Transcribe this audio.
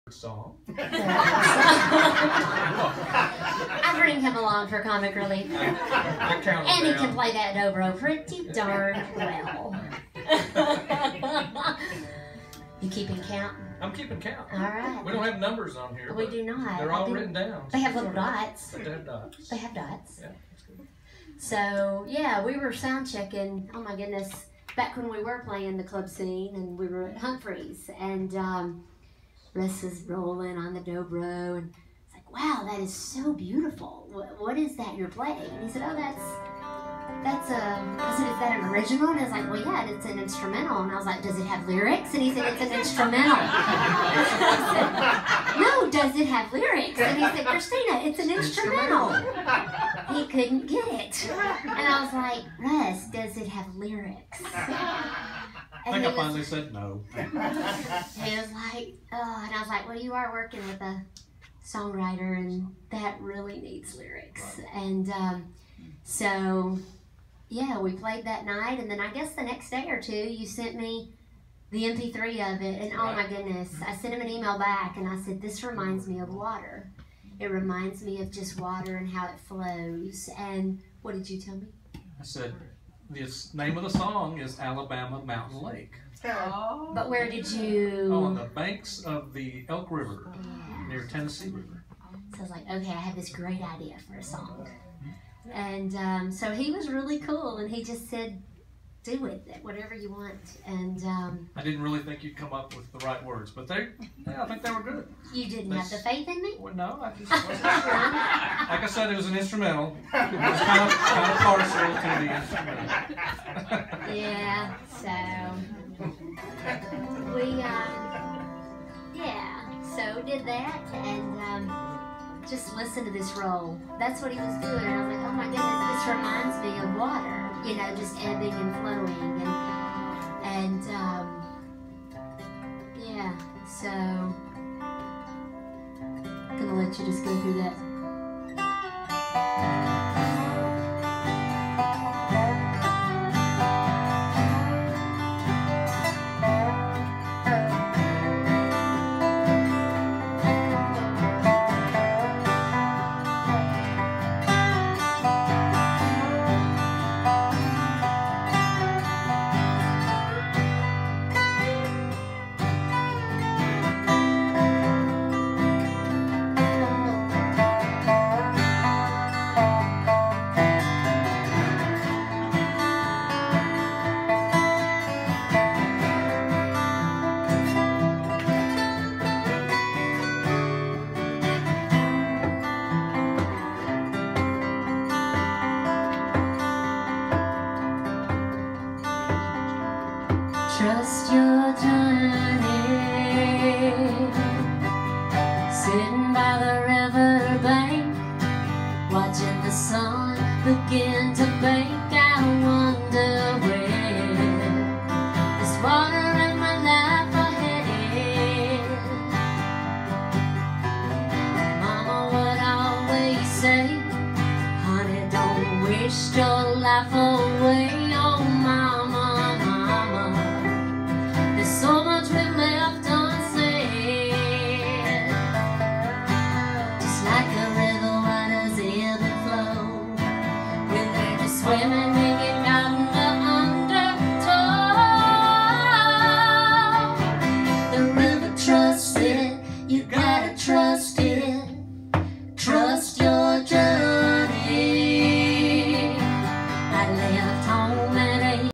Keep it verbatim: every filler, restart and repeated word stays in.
song. I bring him along for comic relief. I, I count And he down. can play that dobro pretty darn well. You keeping count? I'm keeping count. All right. We don't have numbers on here. We but do not. They're I all do- written down. They have little dots. But they have dots. They have dots. Yeah, that's good. So, yeah, we were sound checking, oh my goodness, back when we were playing the club scene and we were at Humphreys. And um, Russ is rolling on the dobro and it's like, wow, that is so beautiful. What, what is that you're playing? And he said, oh, that's, that's a, I said, is that an original? And I was like, well, yeah, it's an instrumental. And I was like, does it have lyrics? And he said, it's an instrumental. I said, no, does it have lyrics? And he said, Christina, it's an instrumental. He couldn't get it. And I was like, Russ, does it have lyrics? I And think he I was, finally said no. he was like, oh, and I was like, well, you are working with a songwriter and that really needs lyrics. And um, so, yeah, we played that night. And then I guess the next day or two, you sent me the M P three of it. And oh my goodness, I sent him an email back and I said, this reminds me of water. It reminds me of just water and how it flows. And what did you tell me? I said, the name of the song is Alabama Mountain Lake. Oh. But where did you... On the banks of the Elk River, near Tennessee River. So I was like, okay, I have this great idea for a song. And um, so he was really cool, and he just said, do it, whatever you want. And um, I didn't really think you'd come up with the right words, but they, yeah, I think they were good. you didn't have the faith in me? Well, no, I just wasn't sure. Like I said, it was an instrumental. It was kind of, kind of partial to the instrumental. Yeah, so we, um, yeah, so did that, and um, just listen to this roll. That's what he was doing, and I was like, oh my goodness, this reminds me of water, you know, just ebbing and flowing, and, and um, yeah, so I'm gonna let you just go through that. Trust your journey, sitting by the river bank, watching the sun begin to bake. I wonder where there's water in my life ahead. Mama would always say, honey, don't waste your life away.